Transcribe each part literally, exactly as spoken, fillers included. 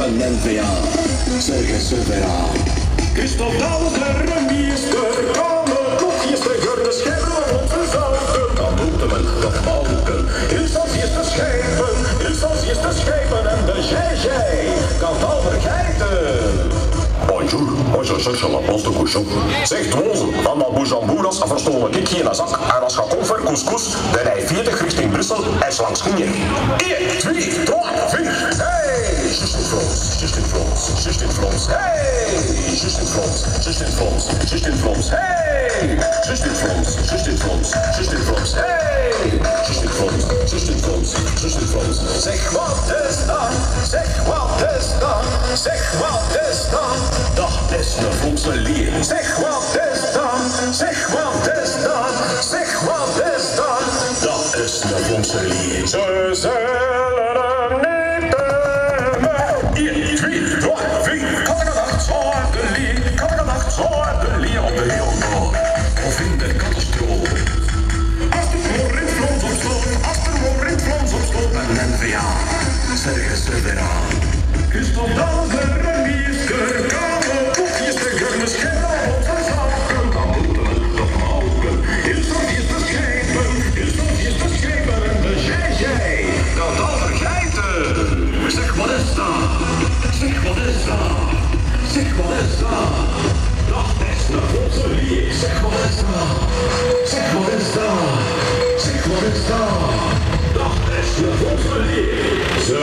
een N V A. Serge Silvera. Christophe Daals, de remiesker, kamer, koekjes, de gurde schermen, ontverzouten, kan moeten of mogen. Ilsels is te schepen, Ilsels is te schepen en de G G kan het al vergeten. Bonjour, moi je cherche la place de cochon. Zeg Dwoze, van dat Boujambouras verstolen ik geen zak. En als je komt voor couscous, dan rij veertig richting Brussel en langs Groenje. één, twee, drie, vier. Hey, just in front, just in front, just in front. Hey, just in front, just in front, just in front. Hey, just in front, just in front, just in front. Hey, just in front, just in front, just in front. Zeg wat is dat, zeg wat is dat, zeg wat is dat. Dat is een Franse lier. Zeg wat is dat, zeg wat is dat, zeg wat is dat. Dat is een Franse lier. Ze zullen hem niet nemen. één, twee, drie, vier. Kan ik een nacht zo uit de lier, kan ik een nacht zo uit de lier op de heel Of in de catastrofe. Als de moor in Frans op sloot, als de moor in Frans op sloot. Een N V A. Serge Silvera. Christophe Daals, de remiesker, kamer, koekjes, de gurde schermen, ontverzouten, kan moeten of mogen. Ilsels is te schepen, Ilsels is te schepen en de G G kan het al vergeten. Zeg wat is dat? Zeg wat is dat? Zeg wat is dat? Dat is de Franse lier. Zeg wat is dat? Zeg wat is dat? Zeg wat is dat? Dat is de Franse lier. Ze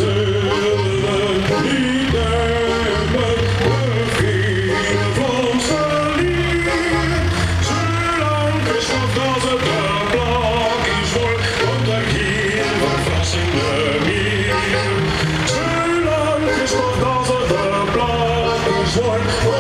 zullen niet nemen, begin Franse lier. Zolang Christophe Daals het de blok is voor, komt er geen verrassende meer. Zolang Christophe Daals het de blok is voor,